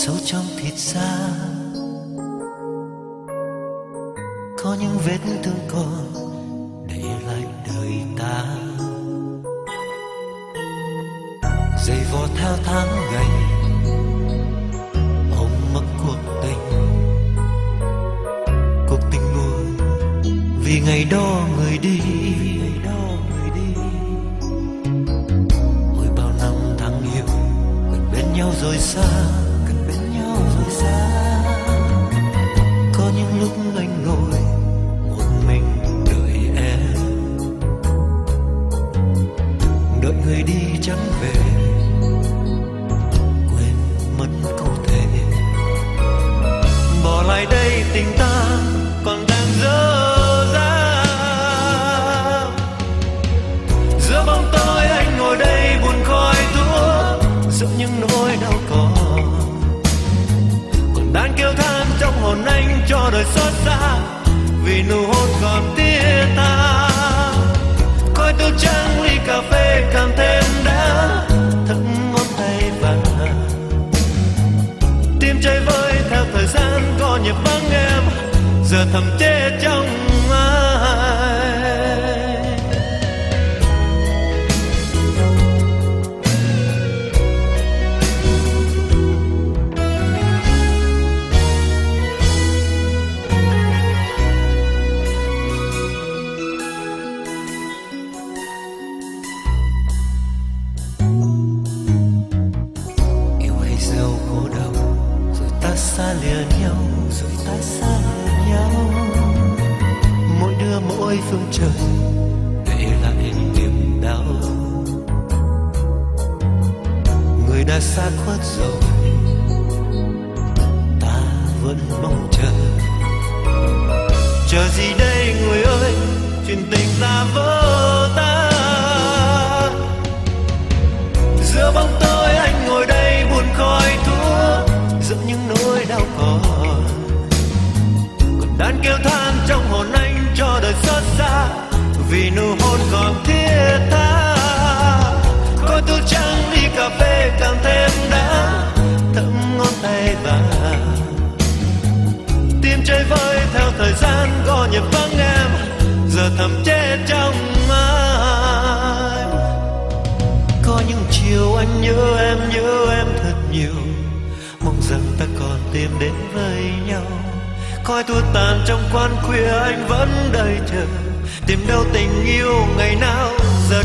sâu trong thịt da có những vết thương còn để lại đời ta. Dày vò theo tháng ngày ôm mất cuộc tình nuối vì ngày đó người đi. Ôi bao năm tháng yêu gần bên nhau rồi xa, có những lúc anh ngồi một mình đợi em, đợi người đi chẳng về, quên mất câu thề bỏ lại đây tình ta còn đang dở dang. Giữa bóng tối anh ngồi đây buồn khói thuốc, giữa những nỗi đau còn đang kêu than trong hồn anh cho đời xót xa vì nụ hôn còn tia ta. Coi tô trắng ly cà phê càng thêm đã thấm ngón tay vàng, tim cháy vơi theo thời gian có nhịp vắng em giờ thầm chết trong ai. Xa lìa nhau, mỗi đứa mỗi phương trời để lại niềm đau. Người đã xa khuất rồi, ta vẫn mong chờ gì đây người ơi, chuyện tình ta vỡ tan. Giữa bóng tối anh ngồi đây buồn khói thuốc, giữa những nỗi đau còn đang kêu than trong hồn anh cho đời xót xa vì nụ hôn còn thiết tha. Coi tô trắng ly cà phê càng thêm đã thấm ngón tay vàng, tim cháy vơi theo thời gian gõ nhịp vắng em giờ thầm chết trong ai. Có những chiều anh nhớ em thật nhiều, mong rằng ta còn tìm đến với nhau. Khói thuốc tàn trong quán khuya anh vẫn đợi chờ, tìm đâu tình yêu ngày nào giờ